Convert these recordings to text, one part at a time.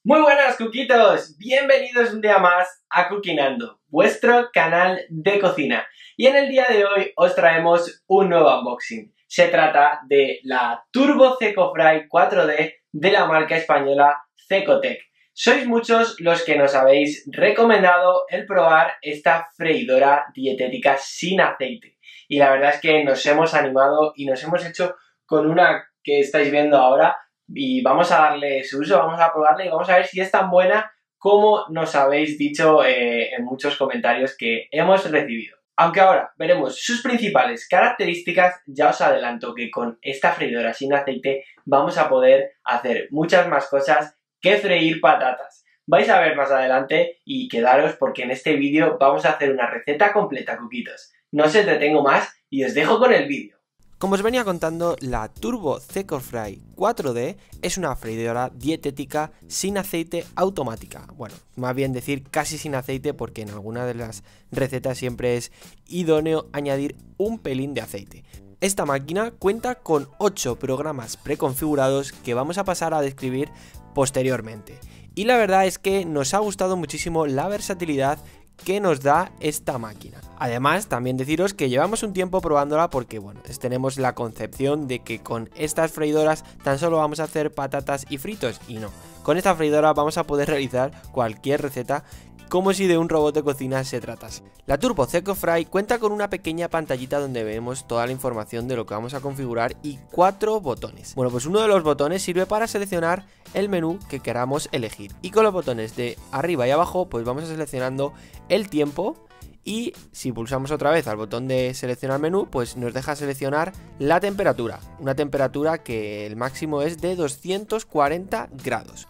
Muy buenas, cuquitos, bienvenidos un día más a Cookinando, vuestro canal de cocina. Y en el día de hoy os traemos un nuevo unboxing. Se trata de la Turbo Cecofry 4D de la marca española Cecotec. Sois muchos los que nos habéis recomendado el probar esta freidora dietética sin aceite. Y la verdad es que nos hemos animado y nos hemos hecho con una que estáis viendo ahora. Y vamos a darle su uso, vamos a probarla y vamos a ver si es tan buena como nos habéis dicho en muchos comentarios que hemos recibido. Aunque ahora veremos sus principales características, ya os adelanto que con esta freidora sin aceite vamos a poder hacer muchas más cosas que freír patatas. Vais a ver más adelante y quedaros porque en este vídeo vamos a hacer una receta completa, cuquitos. No os entretengo más y os dejo con el vídeo. Como os venía contando, la Turbo Cecofry 4D es una freidora dietética sin aceite automática. Bueno, más bien decir casi sin aceite porque en alguna de las recetas siempre es idóneo añadir un pelín de aceite. Esta máquina cuenta con 8 programas preconfigurados que vamos a pasar a describir posteriormente. Y la verdad es que nos ha gustado muchísimo la versatilidad que nos da esta máquina. Además, también deciros que llevamos un tiempo probándola porque, bueno, tenemos la concepción de que con estas freidoras tan solo vamos a hacer patatas y fritos, y no. Con esta freidora vamos a poder realizar cualquier receta como si de un robot de cocina se tratase. La Turbo Cecofry cuenta con una pequeña pantallita donde vemos toda la información de lo que vamos a configurar y 4 botones. Bueno, pues uno de los botones sirve para seleccionar el menú que queramos elegir, y con los botones de arriba y abajo pues vamos a seleccionando el tiempo, y si pulsamos otra vez al botón de seleccionar menú pues nos deja seleccionar la temperatura, una temperatura que el máximo es de 240 grados.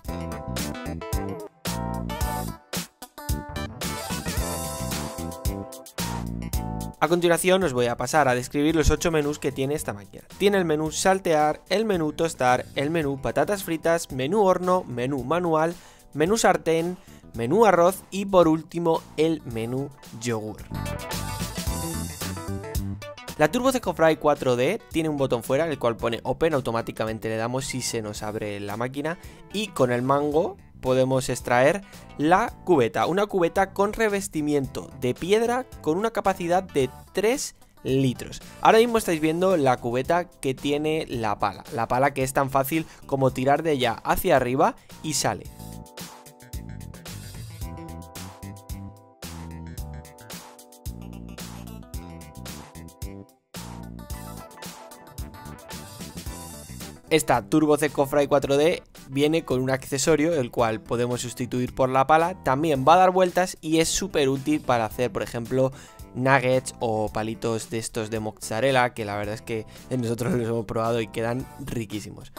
A continuación os voy a pasar a describir los 8 menús que tiene esta máquina. Tiene el menú saltear, el menú tostar, el menú patatas fritas, menú horno, menú manual, menú sartén, menú arroz y por último el menú yogur. La Turbo Cecofry 4D tiene un botón fuera, el cual pone Open, automáticamente le damos si se nos abre la máquina, y con el mango podemos extraer la cubeta, una cubeta con revestimiento de piedra con una capacidad de 3 litros. Ahora mismo estáis viendo la cubeta que tiene la pala que es tan fácil como tirar de ella hacia arriba y sale. Esta Turbo Cecofry 4D viene con un accesorio el cual podemos sustituir por la pala, también va a dar vueltas y es súper útil para hacer, por ejemplo, nuggets o palitos de estos de mozzarella, que la verdad es que nosotros los hemos probado y quedan riquísimos.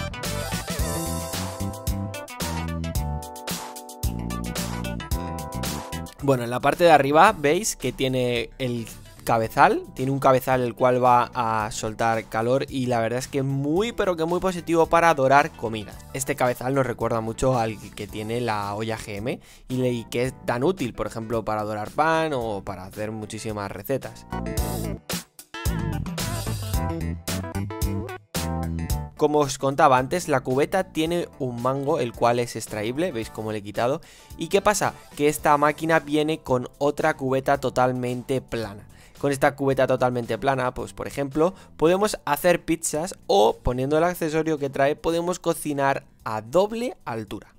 Bueno, en la parte de arriba veis que tiene el cabezal, tiene un cabezal el cual va a soltar calor y la verdad es que muy pero que muy positivo para dorar comida. Este cabezal nos recuerda mucho al que tiene la olla GM y que es tan útil, por ejemplo, para dorar pan o para hacer muchísimas recetas. Como os contaba antes, la cubeta tiene un mango el cual es extraíble, veis cómo le he quitado. ¿Y qué pasa? Que esta máquina viene con otra cubeta totalmente plana. Con esta cubeta totalmente plana, pues por ejemplo, podemos hacer pizzas o, poniendo el accesorio que trae, podemos cocinar a doble altura.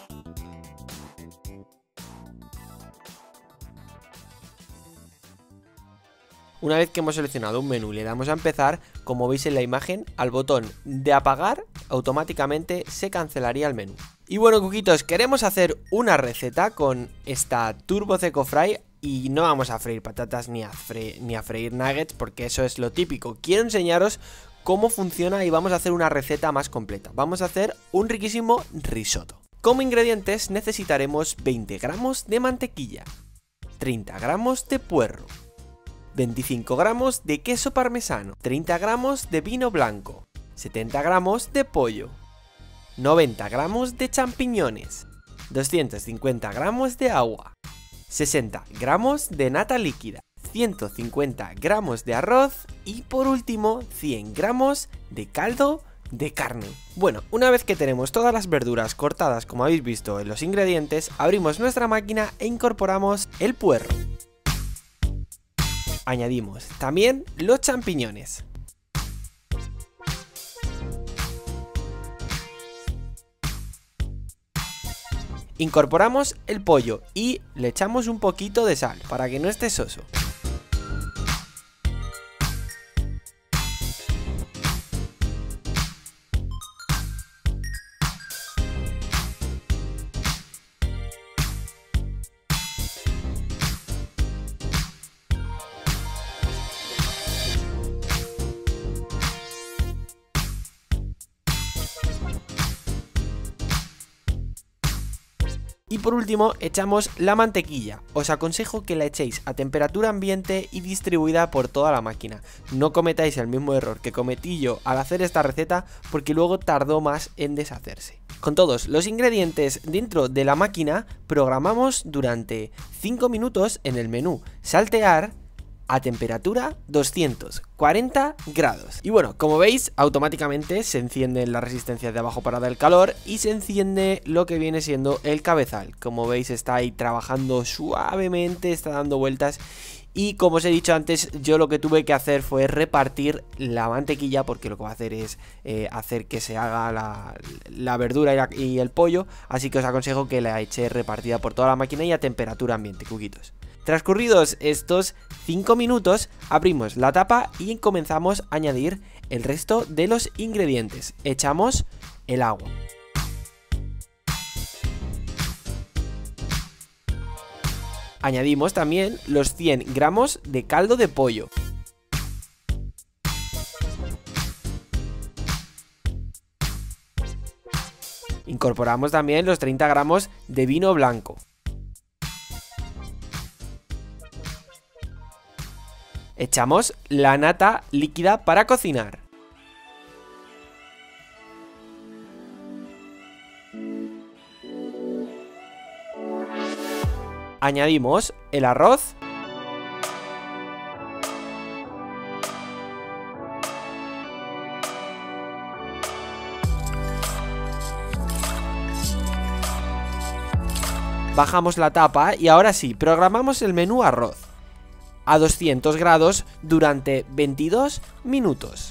Una vez que hemos seleccionado un menú y le damos a empezar, como veis en la imagen, al botón de apagar, automáticamente se cancelaría el menú. Y bueno, cuquitos, queremos hacer una receta con esta Turbo Cecofry y no vamos a freír patatas ni a freír nuggets porque eso es lo típico. Quiero enseñaros cómo funciona y vamos a hacer una receta más completa. Vamos a hacer un riquísimo risotto. Como ingredientes necesitaremos 20 gramos de mantequilla, 30 gramos de puerro, 25 gramos de queso parmesano, 30 gramos de vino blanco, 70 gramos de pollo, 90 gramos de champiñones, 250 gramos de agua, 60 gramos de nata líquida, 150 gramos de arroz y por último 100 gramos de caldo de carne. Bueno, una vez que tenemos todas las verduras cortadas como habéis visto en los ingredientes, abrimos nuestra máquina e incorporamos el puerro. Añadimos también los champiñones. Incorporamos el pollo y le echamos un poquito de sal para que no esté soso. Y por último echamos la mantequilla. Os aconsejo que la echéis a temperatura ambiente y distribuida por toda la máquina. No cometáis el mismo error que cometí yo al hacer esta receta, porque luego tardó más en deshacerse. Con todos los ingredientes dentro de la máquina, programamos durante 5 minutos en el menú saltear a temperatura 240 grados. Y bueno, como veis, automáticamente se encienden las resistencias de abajo para dar el calor y se enciende lo que viene siendo el cabezal. Como veis, está ahí trabajando suavemente, está dando vueltas. Y como os he dicho antes, yo lo que tuve que hacer fue repartir la mantequilla, porque lo que va a hacer es hacer que se haga la verdura y el pollo. Así que os aconsejo que la eche repartida por toda la máquina y a temperatura ambiente, cuquitos. Transcurridos estos 5 minutos, abrimos la tapa y comenzamos a añadir el resto de los ingredientes. Echamos el agua. Añadimos también los 100 gramos de caldo de pollo. Incorporamos también los 30 gramos de vino blanco. Echamos la nata líquida para cocinar. Añadimos el arroz. Bajamos la tapa y ahora sí, programamos el menú arroz a 200 grados durante 22 minutos.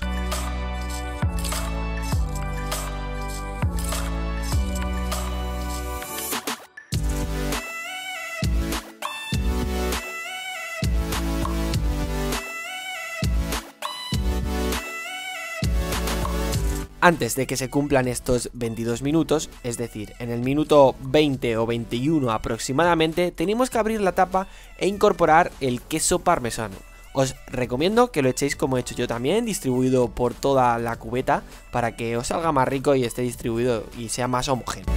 Antes de que se cumplan estos 22 minutos, es decir, en el minuto 20 o 21 aproximadamente, tenemos que abrir la tapa e incorporar el queso parmesano. Os recomiendo que lo echéis como he hecho yo también, distribuido por toda la cubeta, para que os salga más rico y esté distribuido y sea más homogéneo.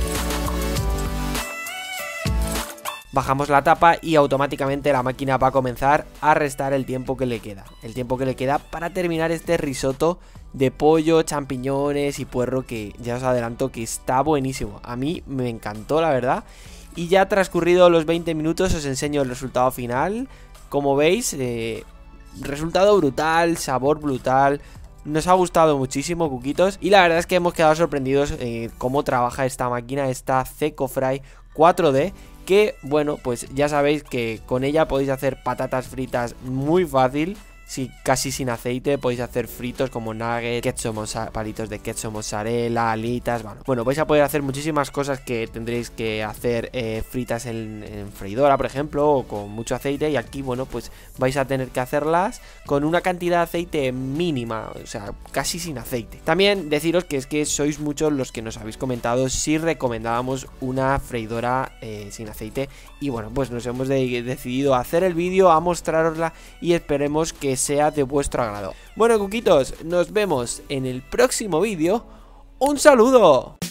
Bajamos la tapa y automáticamente la máquina va a comenzar a restar el tiempo que le queda. El tiempo que le queda para terminar este risotto de pollo, champiñones y puerro, que ya os adelanto que está buenísimo. A mí me encantó, la verdad. Y ya transcurrido los 20 minutos os enseño el resultado final. Como veis, resultado brutal, sabor brutal. Nos ha gustado muchísimo, cuquitos. Y la verdad es que hemos quedado sorprendidos cómo trabaja esta máquina, esta Cecofry 4D. Que bueno, pues ya sabéis que con ella podéis hacer patatas fritas muy fácil. Sí, casi sin aceite, podéis hacer fritos como nuggets, ketchup, palitos de ketchup, mozzarella, alitas, bueno, vais a poder hacer muchísimas cosas que tendréis que hacer fritas en freidora, por ejemplo, o con mucho aceite, y aquí, bueno, pues vais a tener que hacerlas con una cantidad de aceite mínima, o sea, casi sin aceite. También deciros que es que sois muchos los que nos habéis comentado si recomendábamos una freidora sin aceite, y bueno, pues nos hemos decidido a hacer el vídeo, a mostrarosla, y esperemos que sea de vuestro agrado. Bueno, cuquitos, nos vemos en el próximo vídeo. ¡Un saludo!